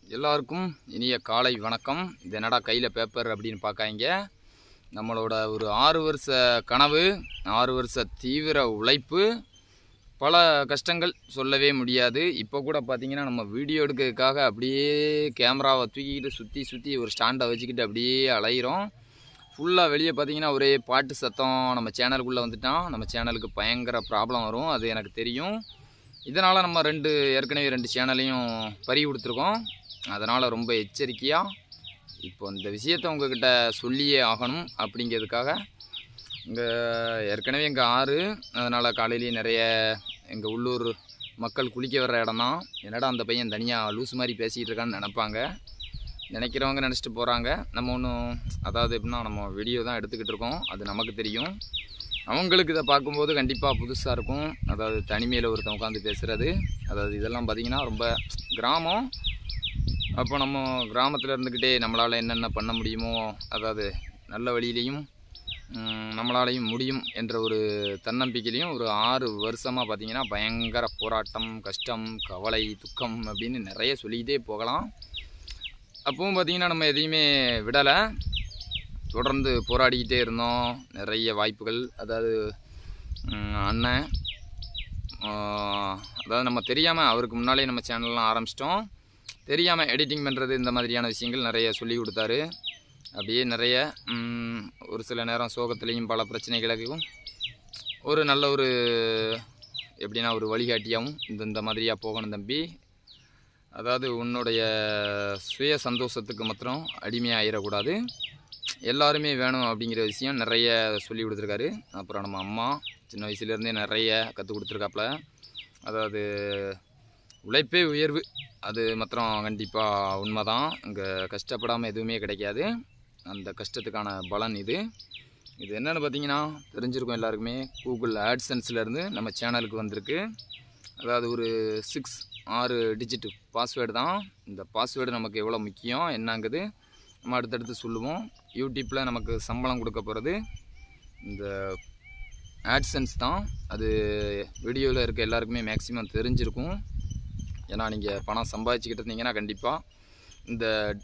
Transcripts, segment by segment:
எல்லாருக்கும் இனிய காலை வணக்கம். இது என்னடா கையில் பேப்பர் அப்படின்னு பார்க்காங்க. நம்மளோட ஒரு 6 வருஷ கனவு, 6 வருஷ தீவிர உழைப்பு, பல கஷ்டங்கள் சொல்லவே முடியாது. இப்போ கூட பார்த்தீங்கன்னா நம்ம வீடியோ எடுக்கிறதுக்காக அப்படியே கேமராவை தூக்கிக்கிட்டு சுற்றி ஒரு ஸ்டாண்டை வச்சுக்கிட்டு அப்படியே அலைகிறோம். ஃபுல்லாக வெளியே பார்த்தீங்கன்னா ஒரே பாட்டு சத்தம். நம்ம சேனலுக்குள்ளே வந்துட்டான், நம்ம சேனலுக்கு பயங்கர ப்ராப்ளம் வரும், அது எனக்கு தெரியும். இதனால் நம்ம ஏற்கனவே 2 சேனலையும் பறி கொடுத்துருக்கோம். அதனால் ரொம்ப எச்சரிக்கையாக இப்போ இந்த விஷயத்தை உங்ககிட்ட சொல்லியே ஆகணும் அப்படிங்கிறதுக்காக. இங்கே ஏற்கனவே எங்கள் ஆறு, அதனால் காலையிலேயே நிறைய எங்கள் உள்ளூர் மக்கள் குளிக்க வர்ற இடம் தான். என்னடா அந்த பையன் தனியாக லூஸ் மாதிரி பேசிகிட்டு இருக்கான்னு நினைப்பாங்க. நினைக்கிறவங்க நினச்சிட்டு போகிறாங்க. நம்ம ஒன்றும் அதாவது எப்படின்னா நம்ம வீடியோ தான் எடுத்துக்கிட்டு இருக்கோம், அது நமக்கு தெரியும். அவங்களுக்கு இதை பார்க்கும்போது கண்டிப்பாக புதுசாக இருக்கும். அதாவது தனிமையில் ஒருத்தன் உட்காந்து பேசுகிறது, அதாவது இதெல்லாம் பார்த்திங்கன்னா ரொம்ப கிராமம். அப்போ நம்ம கிராமத்தில் இருந்துக்கிட்டே நம்மளால் என்னென்ன பண்ண முடியுமோ, அதாவது நல்ல வழியிலையும் நம்மளாலையும் முடியும் என்ற ஒரு தன்னம்பிக்கையிலையும் ஒரு 6 வருஷமாக பார்த்திங்கன்னா பயங்கர போராட்டம், கஷ்டம், கவலை, துக்கம் அப்படின்னு நிறைய சொல்லிக்கிட்டே போகலாம். அப்பவும் பார்த்திங்கன்னா நம்ம எதையுமே விடலை, தொடர்ந்து போராடிக்கிட்டே இருந்தோம். நிறைய வாய்ப்புகள், அதாவது அண்ணன் அதாவது நம்ம தெரியாமல் அவருக்கு முன்னாலே நம்ம சேனல்லாம் ஆரம்பிச்சிட்டோம். தெரியாமல் எடிட்டிங் பண்ணுறது இந்த மாதிரியான விஷயங்கள் நிறைய சொல்லி கொடுத்தாரு. அப்படியே நிறைய ஒரு சில நேரம் சோகத்துலேயும் பல பிரச்சனைகளுக்கும் ஒரு நல்ல ஒரு எப்படின்னா ஒரு வழிகாட்டியாகவும் இந்த மாதிரியாக போகணும் தம்பி, அதாவது உன்னுடைய சுய சந்தோஷத்துக்கு மாத்திரம் அடிமையாகிடக்கூடாது, எல்லாருமே வேணும் அப்படிங்கிற விஷயம் நிறைய சொல்லி கொடுத்துருக்காரு. அப்புறம் நம்ம அம்மா சின்ன வயசுலேருந்தே நிறைய கற்றுக் கொடுத்துருக்காப்புல. அதாவது உழைப்பே உயர்வு, அது மாத்திரம் கண்டிப்பாக உண்மை தான். இங்கே கஷ்டப்படாமல் எதுவுமே கிடைக்காது. அந்த கஷ்டத்துக்கான பலன் இது என்னென்னு பார்த்தீங்கன்னா தெரிஞ்சிருக்கும் எல்லாருக்குமே. கூகுள் ஆட்சன்ஸ்லேருந்து நம்ம சேனலுக்கு வந்திருக்கு. அதாவது ஒரு 6 டிஜிட் பாஸ்வேர்டு தான். இந்த பாஸ்வேர்டு நமக்கு எவ்வளோ முக்கியம் என்னங்குது நம்ம அடுத்தடுத்து சொல்லுவோம். யூடியூப்பில் நமக்கு சம்பளம் கொடுக்க போகிறது இந்த ஆட்சன்ஸ் தான். அது வீடியோவில் இருக்க எல்லாருக்குமே மேக்ஸிமம் தெரிஞ்சிருக்கும். ஏன்னா நீங்கள் பணம் சம்பாதிச்சுக்கிட்டு இருந்தீங்கன்னா கண்டிப்பாக இந்த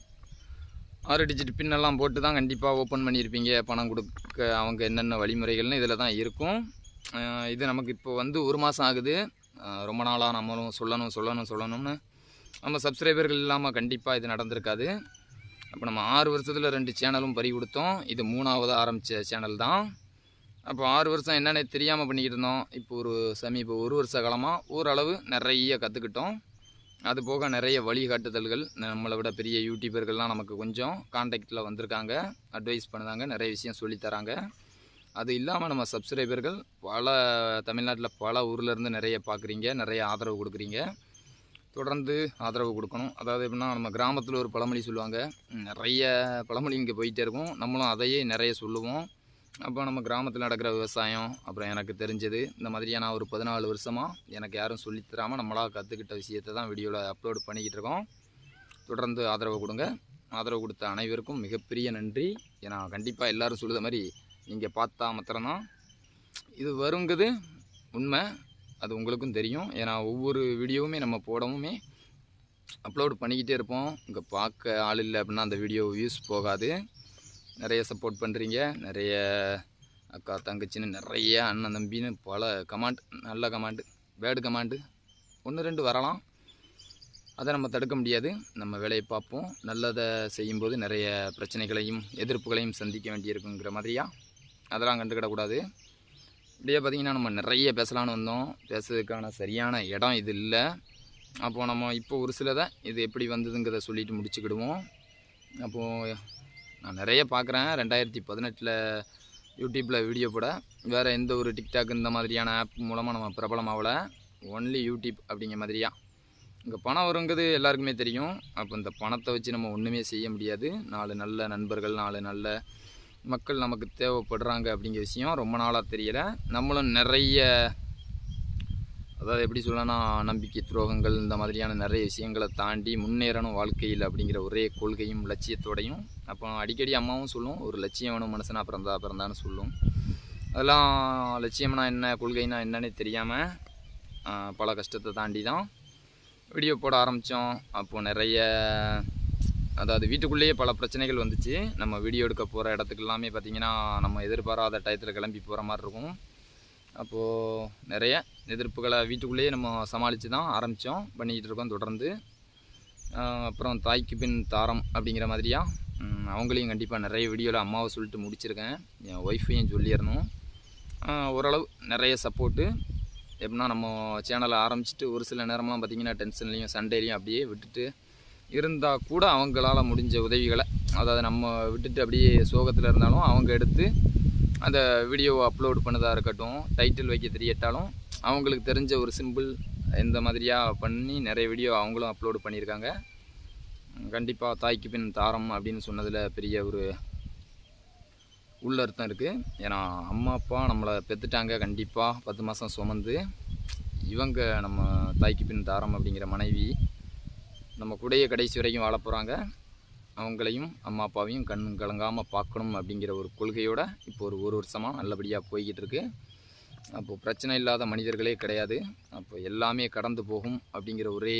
6 டிஜிட் பின்னெல்லாம் போட்டு தான் கண்டிப்பாக ஓப்பன் பண்ணியிருப்பீங்க. பணம் கொடுக்க அவங்க என்னென்ன வழிமுறைகள்னு இதில் தான் இருக்கும். இது நமக்கு இப்போ வந்து 1 மாதம் ஆகுது. ரொம்ப நாளாக நம்மளும் சொல்லணும்னு நம்ம சப்ஸ்கிரைபர்கள் இல்லாமல் கண்டிப்பாக இது நடந்திருக்காது. அப்போ நம்ம 6 வருஷத்தில் 2 சேனலும் பறி கொடுத்தோம். இது 3ஆவது ஆரம்பித்த சேனல் தான். அப்போ 6 வருஷம் என்னென்ன தெரியாமல் பண்ணிக்கிட்டு இருந்தோம். இப்போ ஒரு 1 வருஷ காலமாக ஓரளவு நிறைய கற்றுக்கிட்டோம். அது போக நிறைய வழிகாட்டுதல்கள், நம்மளை விட பெரிய யூடியூபர்கள்லாம் நமக்கு கொஞ்சம் கான்டாக்டில் வந்திருக்காங்க, அட்வைஸ் பண்ணுறாங்க, நிறைய விஷயம் சொல்லித்தராங்க. அது இல்லாமல் நம்ம சப்ஸ்கிரைபர்கள் தமிழ்நாட்டில் பல ஊர்லேருந்து நிறைய பார்க்குறீங்க, நிறைய ஆதரவு கொடுக்குறீங்க. தொடர்ந்து ஆதரவு கொடுக்கணும். அதாவது எப்படின்னா நம்ம கிராமத்தில் ஒரு பழமொழி சொல்லுவாங்க, நிறைய பழமொழி இங்கே போயிட்டே இருக்கும், நம்மளும் அதையே நிறைய சொல்லுவோம். அப்போ நம்ம கிராமத்தில் நடக்கிற விவசாயம், அப்புறம் எனக்கு தெரிஞ்சது இந்த மாதிரியான ஒரு 14 வருஷமாக எனக்கு யாரும் சொல்லித்தராமல் நம்மளாக கற்றுக்கிட்ட விஷயத்தை தான் வீடியோவில் அப்லோடு பண்ணிக்கிட்டு இருக்கோம். தொடர்ந்து ஆதரவு கொடுங்க. ஆதரவு கொடுத்த அனைவருக்கும் மிகப்பெரிய நன்றி. ஏன்னா கண்டிப்பாக எல்லோரும் சொல்லுற மாதிரி நீங்கள் பார்த்தா மாத்திரம்தான் இது வருங்குது உண்மை, அது உங்களுக்கும் தெரியும். ஏன்னா ஒவ்வொரு வீடியோவுமே நம்ம போடவுமே அப்லோடு பண்ணிக்கிட்டே இருப்போம். இங்கே பார்க்க ஆள் இல்லை அப்படின்னா அந்த வீடியோ வியூஸ் போகாது. நிறைய சப்போர்ட் பண்ணுறீங்க, நிறைய அக்கா தங்கச்சின்னு நிறைய அண்ணன் தம்பின்னு பல கமெண்ட், நல்ல கமெண்ட், பேடு கமெண்டு 1-2 வரலாம், அதை நம்ம தடுக்க முடியாது. நம்ம வேலையை பார்ப்போம். நல்லதை செய்யும்போது நிறைய பிரச்சனைகளையும் எதிர்ப்புகளையும் சந்திக்க வேண்டியிருக்குங்கிற மாதிரியா அதெல்லாம் கண்டுக்கிடக்கூடாது. இப்படியே பார்த்திங்கன்னா நம்ம நிறைய பேசலான்னு வந்தோம். பேசுறதுக்கான சரியான இடம் இது இல்லை. அப்போது நம்ம இப்போ ஒரு சிலதை இது எப்படி வந்ததுங்கிறத சொல்லிவிட்டு முடிச்சுக்கிடுவோம். அப்போது நான் நிறைய பார்க்குறேன். 2018 யூடியூப்பில் வீடியோ போட வேறு எந்த ஒரு டிக்டாக் இந்த மாதிரியான ஆப் மூலமாக நம்ம பிரபலமாகலை. ஒன்லி யூடியூப் அப்படிங்கிற மாதிரியா இங்கே பணம் வருங்கிறது எல்லாருக்குமே தெரியும். அப்போ இந்த பணத்தை வச்சு நம்ம ஒன்றுமே செய்ய முடியாது. 4 நல்ல நண்பர்கள், 4 நல்ல மக்கள் நமக்கு தேவைப்படுறாங்க அப்படிங்கிற விஷயம் ரொம்ப நாளாக தெரியலை. நம்மளும் நிறைய, அதாவது எப்படி சொல்லணும்னா நம்பிக்கை துரோகங்கள் இந்த மாதிரியான நிறைய விஷயங்களை தாண்டி முன்னேறணும் வாழ்க்கையில் அப்படிங்கிற ஒரே கொள்கையும் லட்சியத்தோடையும். அப்போ அடிக்கடி அம்மாவும் சொல்லும், ஒரு லட்சியம் வேணும் மனுஷனாக பிறந்தான்னு சொல்லும். அதெல்லாம் லட்சியம்னா என்ன, கொள்கைனா என்னன்னே தெரியாமல் பல கஷ்டத்தை தாண்டி தான் வீடியோ போட ஆரம்பித்தோம். அப்போது நிறைய அதாவது வீட்டுக்குள்ளேயே பல பிரச்சனைகள் வந்துச்சு. நம்ம வீடியோ எடுக்க போகிற இடத்துக்கு எல்லாமே பார்த்திங்கன்னா நம்ம எதிர்பாராத டயத்தில் கிளம்பி போகிற மாதிரி இருக்கும். அப்போது நிறைய எதிர்ப்புகளை வீட்டுக்குள்ளேயே நம்ம சமாளித்து தான் ஆரம்பித்தோம், பண்ணிக்கிட்டு இருக்கோம் தொடர்ந்து. அப்புறம் தாய்க்கு பின் தாரம் அப்படிங்கிற மாதிரியாக அவங்களையும் கண்டிப்பாக நிறைய வீடியோவில் அம்மாவை சொல்லிட்டு முடிச்சிருக்கேன். என் ஒய்ஃபையும் சொல்லிடணும். ஓரளவு நிறைய சப்போர்ட்டு. எப்படின்னா நம்ம சேனலை ஆரம்பிச்சுட்டு ஒரு சில நேரம்லாம் பார்த்திங்கன்னா டென்ஷன்லேயும் சண்டையிலையும் அப்படியே விட்டுட்டு இருந்தால் கூட அவங்களால முடிஞ்ச உதவிகளை, அதாவது நம்ம விட்டுட்டு அப்படியே சோகத்தில் இருந்தாலும் அவங்க எடுத்து அந்த வீடியோவை அப்லோட் பண்ணதாக இருக்கட்டும், டைட்டில் வைக்க தெரியட்டாலும் அவங்களுக்கு தெரிஞ்ச ஒரு சிம்பிள் இந்த மாதிரியாக பண்ணி நிறைய வீடியோ அவங்களும் அப்லோடு பண்ணியிருக்காங்க. கண்டிப்பாக தாய்க்கு பின் தாரம் அப்படின்னு சொன்னதில் பெரிய ஒரு உள்ளர்த்தம் இருக்குது. ஏன்னா அம்மா அப்பா நம்மளை பெற்றுட்டாங்க, கண்டிப்பாக 10 மாதம் சுமந்து. இவங்க நம்ம தாய்க்கு பின் தாரம் அப்படிங்கிற மனைவி நம்ம கூடயே கடைசி வரைக்கும் வாழ போகிறாங்க. அவங்களையும் அம்மா அப்பாவையும் கண்ணும் கலங்காமல் பார்க்கணும் அப்படிங்கிற ஒரு கொள்கையோடு இப்போ ஒரு வருஷமாக நல்லபடியாக போய்கிட்டு இருக்கு. அப்போது பிரச்சனை இல்லாத மனிதர்களே கிடையாது. அப்போ எல்லாமே கடந்து போகும் அப்படிங்கிற ஒரே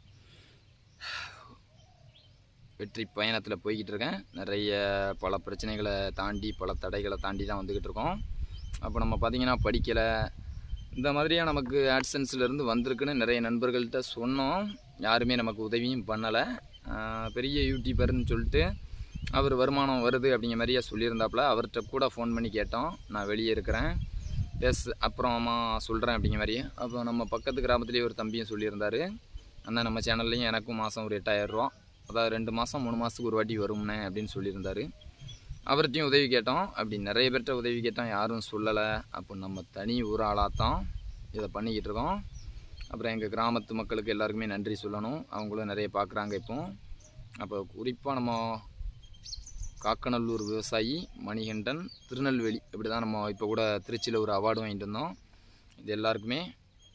வெற்றி பயணத்தில் போய்கிட்டு இருக்கேன். நிறைய பல பிரச்சனைகளை தாண்டி பல தடைகளை தாண்டி தான் வந்துக்கிட்டு இருக்கோம். அப்போ நம்ம பார்த்திங்கன்னா படிக்கலை, இந்த மாதிரியாக நமக்கு ஆட்சன்ஸ்லேருந்து வந்திருக்குன்னு நிறைய நண்பர்கள்ட்ட சொன்னோம். யாருமே நமக்கு உதவியும் பண்ணலை. பெரிய யூடியூபர்னு சொல்லிட்டு அவர் வருமானம் வருது அப்படிங்கிற மாதிரியே சொல்லியிருந்தாப்புல. அவர்கிட்ட கூட ஃபோன் பண்ணி கேட்டோம், நான் வெளியே இருக்கிறேன் அப்புறமா சொல்கிறேன் அப்படிங்கிற மாதிரியே. அப்போ நம்ம பக்கத்து கிராமத்துலேயே ஒரு தம்பியும் சொல்லியிருந்தார், அண்ணா நம்ம சேனல்லையும் எனக்கும் மாதம் ஒரு 8000 ரூபா, அதாவது 2 மாதம் 3 மாதத்துக்கு ஒரு வாட்டி வரும்னே அப்படின்னு சொல்லியிருந்தார். அவர்கிட்டையும் உதவி கேட்டோம். அப்படி நிறைய பேர்கிட்ட உதவி கேட்டோம், யாரும் சொல்லலை. அப்போ நம்ம தனி ஒரு ஆளாக தான் இதை பண்ணிக்கிட்டு இருக்கோம். அப்புறம் எங்கள் கிராமத்து மக்களுக்கு எல்லாருக்குமே நன்றி சொல்லணும். அவங்களும் நிறைய பார்க்குறாங்க இப்போ. அப்போ குறிப்பாக நம்ம காக்கநல்லூர் விவசாயி மணிகண்டன், திருநெல்வேலி, இப்படி தான் நம்ம இப்போ கூட திருச்சியில் ஒரு அவார்டு வாங்கிட்டு இருந்தோம். இது எல்லாருக்குமே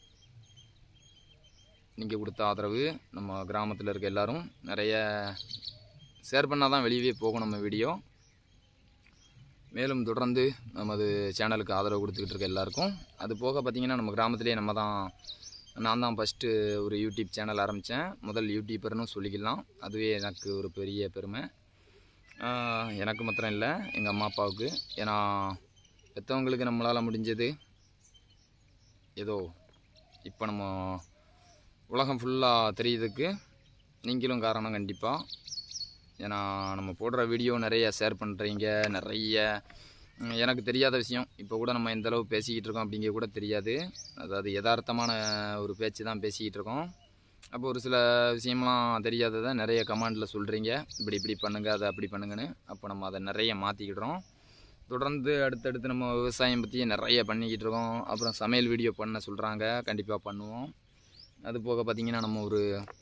நீங்கள் கொடுத்த ஆதரவு. நம்ம கிராமத்தில் இருக்க எல்லோரும் நிறைய ஷேர் பண்ணால் தான் வெளியே போகும் நம்ம வீடியோ. மேலும் தொடர்ந்து நமது சேனலுக்கு ஆதரவு கொடுத்துக்கிட்டு இருக்க எல்லாருக்கும். அது போக பார்த்திங்கன்னா நம்ம கிராமத்திலே நான் தான் ஃபஸ்ட்டு ஒரு யூடியூப் சேனல் ஆரம்பித்தேன். முதல் யூடியூபர்னு சொல்லிக்கலாம். அதுவே எனக்கு ஒரு பெரிய பெருமை. எனக்கு மாத்திரம் இல்லை, எங்கள் அம்மா அப்பாவுக்கு. ஏன்னா பெற்றவங்களுக்கு நம்மளால் முடிஞ்சது ஏதோ இப்போ நம்ம உலகம் ஃபுல்லாக தெரியுதுக்கு நீங்களும் காரணம் கண்டிப்பாக. ஏன்னா நம்ம போடுற வீடியோ நிறைய ஷேர் பண்ணுறீங்க. நிறைய எனக்கு தெரியாத விஷயம் இப்போ கூட நம்ம எந்தளவு பேசிக்கிட்டு இருக்கோம் அப்படிங்கிற கூட தெரியாது. அதாவது யதார்த்தமான ஒரு பேச்சு தான் பேசிக்கிட்டு இருக்கோம். அப்போ ஒரு சில விஷயம்லாம் தெரியாததை நிறைய கமெண்டில் சொல்கிறீங்க, இப்படி பண்ணுங்கள், அதை அப்படி பண்ணுங்கன்னு. அப்போ நம்ம அதை நிறைய மாற்றிக்கிடுறோம். தொடர்ந்து அடுத்தடுத்து நம்ம விவசாயம் பற்றி நிறைய பண்ணிக்கிட்டு இருக்கோம். அப்புறம் சமையல் வீடியோ பண்ண சொல்கிறாங்க, கண்டிப்பாக பண்ணுவோம். அது போக பார்த்திங்கன்னா நம்ம ஒரு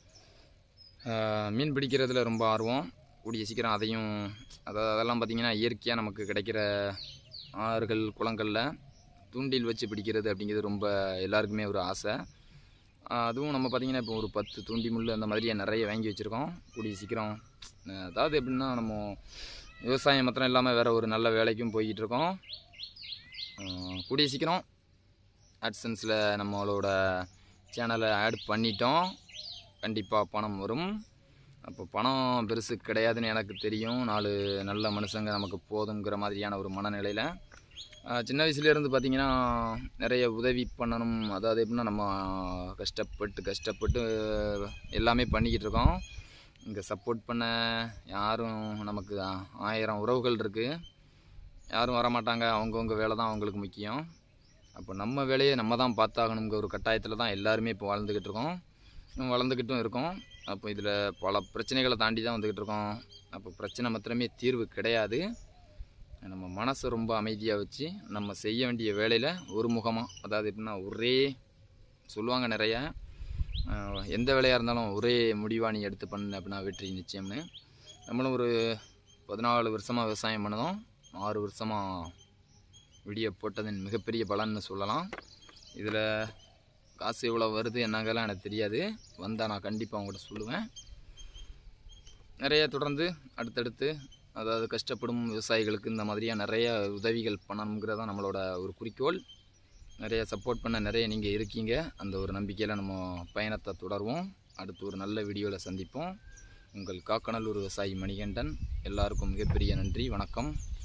மீன் பிடிக்கிறதுல ரொம்ப ஆர்வம். கூடிய சீக்கிரம் அதையும், அதெல்லாம் பார்த்திங்கன்னா இயற்கையாக நமக்கு கிடைக்கிற ஆறுகள் குளங்களில் தூண்டில் வச்சு பிடிக்கிறது அப்படிங்கிறது ரொம்ப எல்லாருக்குமே ஒரு ஆசை. அதுவும் நம்ம பார்த்திங்கன்னா இப்போ ஒரு 10 தூண்டி முள் அந்த மாதிரியே நிறைய வாங்கி வச்சுருக்கோம். கூடிய சீக்கிரம் அதாவது எப்படின்னா நம்ம விவசாயம் மாத்திரம் இல்லாமல் வேறு ஒரு நல்ல வேலைக்கும் போய்கிட்டு இருக்கோம். கூடிய சீக்கிரம் ஆட்சன்ஸில் நம்மளோட சேனலை ஆட் பண்ணிட்டோம். கண்டிப்பாக பணம் வரும். அப்போ பணம் பெருசு கிடையாதுன்னு எனக்கு தெரியும். 4 நல்ல மனுஷங்க நமக்கு போதுங்கிற மாதிரியான ஒரு மனநிலையில் சின்ன வயசுலேருந்து பார்த்திங்கன்னா நிறைய உதவி பண்ணணும். அதாவது எப்படின்னா நம்ம கஷ்டப்பட்டு எல்லாமே பண்ணிக்கிட்டு இருக்கோம். இங்கே சப்போர்ட் பண்ண யாரும் நமக்கு 1000 உறவுகள் இருக்குது. யாரும் வரமாட்டாங்க. அவங்கவுங்க வேலை தான் அவங்களுக்கு முக்கியம். அப்போ நம்ம வேலையை நம்ம தான் பார்த்தாகணுங்கிற ஒரு கட்டாயத்தில் தான் எல்லாருமே இப்போ வளர்ந்துக்கிட்டும் இருக்கோம். அப்போ இதில் பல பிரச்சனைகளை தாண்டி தான் வந்துக்கிட்டு இருக்கோம். அப்போ பிரச்சனை மாத்திரமே தீர்வு கிடையாது. நம்ம மனசை ரொம்ப அமைதியாக வச்சு நம்ம செய்ய வேண்டிய வேலையில் ஒரு முகமாக, அதாவது எப்படின்னா ஒரே சொல்லுவாங்க நிறைய, எந்த வேலையாக இருந்தாலும் ஒரே முடிவாக நீ எடுத்து பண்ணு அப்படின்னா வெற்றி நிச்சயம்னு. நம்மளும் ஒரு 14 வருஷமாக விவசாயம் பண்ணதும் 6 வருஷமாக வீடியோ போட்டதின் மிகப்பெரிய பலன்னு சொல்லலாம். இதில் காசு எவ்வளோ வருது என்னங்கெல்லாம் எனக்கு தெரியாது. வந்தால் நான் கண்டிப்பாக அவங்கள்ட்ட சொல்லுவேன். நிறைய தொடர்ந்து அடுத்தடுத்து அதாவது கஷ்டப்படும் விவசாயிகளுக்கு இந்த மாதிரியாக நிறைய உதவிகள் பண்ணணுங்கிறது தான் நம்மளோட ஒரு குறிக்கோள். நிறைய சப்போர்ட் பண்ண நிறைய நீங்கள் இருக்கீங்க. அந்த ஒரு நம்பிக்கையில் நம்ம பயணத்தை தொடருவோம். அடுத்து ஒரு நல்ல வீடியோவில் சந்திப்போம். உங்கள் காக்கநல்லூர் விவசாயி மணிகண்டன். எல்லாருக்கும் மிகப்பெரிய நன்றி. வணக்கம்.